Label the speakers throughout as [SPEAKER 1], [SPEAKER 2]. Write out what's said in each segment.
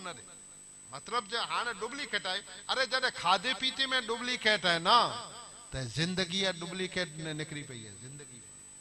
[SPEAKER 1] न दे। मतलब जो हाँ डुप्लीकेट है, अरे जॾहिं खाधे पीते में डुप्लीकेट है ना, तो जिंदगी डुप्लीकेट निकरी पई है जिंदगी।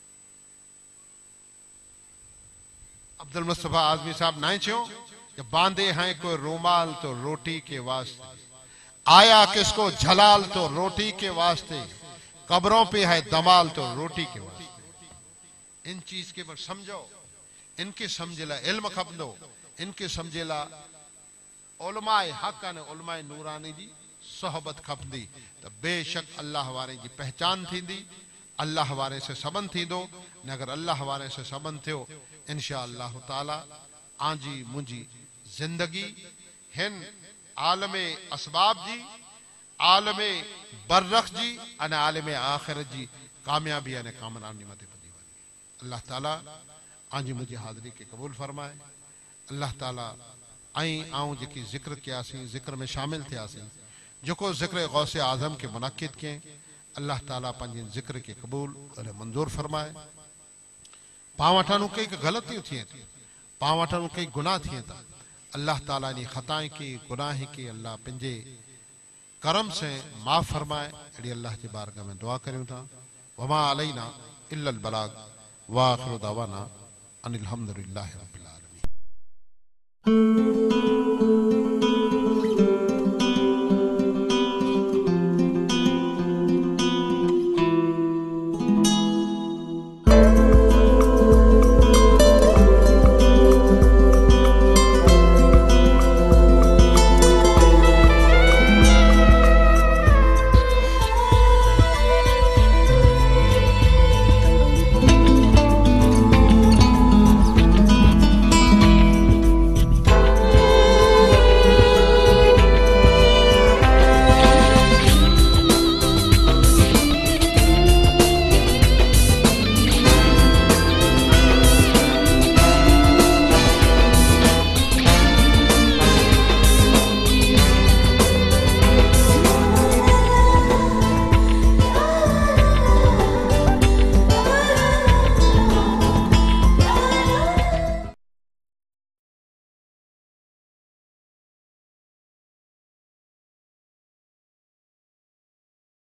[SPEAKER 1] अब्दुल मुस्तफा आजमी साहब नाए चो कि बांधे हैं कोई रूमाल तो रोटी के वास्ते, आया किसको झलाल तो रोटी के वास्ते, कब्रों पे है दमाल तो रोटी के वास्ते। इन चीज के पर समझो, इनके समझेला इल्म खपंदो, इनके समझेला उलमाए हक ने उलमाए नूरानी जी सोहबत खपंदी, तो बेशक अल्लाह वारे जी पहचान थींदी, अल्लाह वारे से सबन थींदो। न अगर अल्लाह वारे से सबन थियो इंशा अल्लाह ताला आजी मुंजी जिंदगी हिन आलमे असबाब जी, आलमे बररख जी अने आलमे आखिरत जी कामयाबी अने कामरानी मते पदी वनी। अल्लाह ताला आजी मुंजी हाज़री के कबूल फरमाए। अल्लाह ताला आई आऊं जेकी जिक्र कियासीं, जिक्र में शामिल थियासीं, जेको जिक्र गौसे आजम के मुनक्किद के, अल्लाह ताला पंहिंजे जिक्र के कबूल और मंजूर फरमाए। पावठानु कई गलतियों थिए थी, पावठानु कई गुनाह थिए था, अल्लाह ताला ने खताएं की गुनाह की अल्लाह पंहिंजे करम से माफ़ फरमाए। अड़ी अल्लाह की बारगाह में दुआ करूं था। वमा अलैना इल्लल बलाग व आखिरु दावाना अनिल हम्दुलिल्लाहि रब्बिल आलमीन।